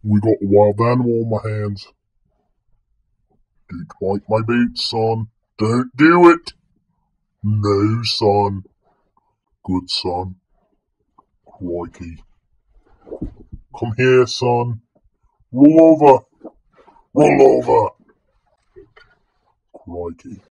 We got a wild animal on my hands. Don't bite my boots, son. Don't do it. No, son. Good son. Crikey. Come here, son. Roll over. Roll over. Crikey.